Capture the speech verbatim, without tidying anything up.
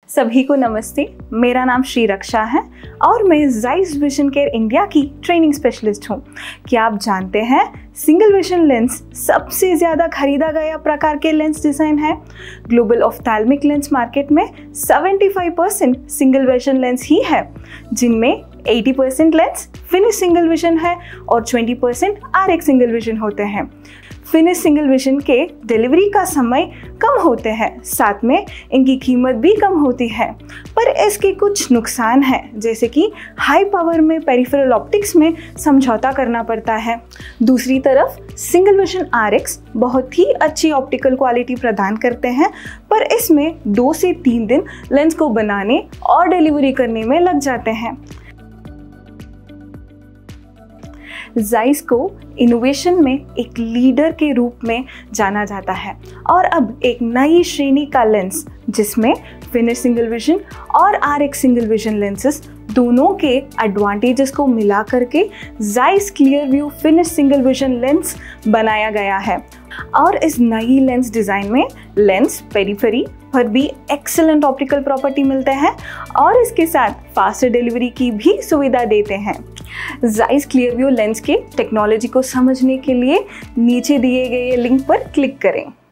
सभी को नमस्ते। मेरा नाम श्री रक्षा है और मैं जाइस विजन केयर इंडिया की ट्रेनिंग स्पेशलिस्ट हूँ। क्या आप जानते हैं सिंगल विजन लेंस सबसे ज़्यादा खरीदा गया प्रकार के लेंस डिज़ाइन है। ग्लोबल ऑफ्थैल्मिक लेंस मार्केट में पचहत्तर परसेंट सिंगल विजन लेंस ही है, जिनमें अस्सी percent lens finish single vision है और बीस percent R X single vision होते हैं। फिनिश सिंगल विजन के डिलीवरी का समय कम होते हैं, साथ में इनकी कीमत भी कम होती है, पर इसके कुछ नुकसान हैं, जैसे कि हाई पावर में पेरिफेरल ऑप्टिक्स में समझौता करना पड़ता है। दूसरी तरफ सिंगल विजन आर एक्स बहुत ही अच्छी ऑप्टिकल क्वालिटी प्रदान करते हैं, पर इसमें दो से तीन दिन लेंस को बनाने और डिलीवरी करने में लग जाते हैं। जाइस को इनोवेशन में एक लीडर के रूप में जाना जाता है और अब एक नई श्रेणी का लेंस जिसमें फिनिश सिंगल विजन और R X single vision lenses दोनों के एडवांटेजेस को मिला करके Zeiss clear view finish single vision lens बनाया गया है। और इस नई लेंस डिज़ाइन में लेंस पेरिफेरी पर भी एक्सीलेंट ऑप्टिकल प्रॉपर्टी मिलते हैं और इसके साथ फास्टर डिलीवरी की भी सुविधा देते हैं। जाइस क्लियर व्यू लेंस के टेक्नोलॉजी को समझने के लिए नीचे दिए गए लिंक पर क्लिक करें।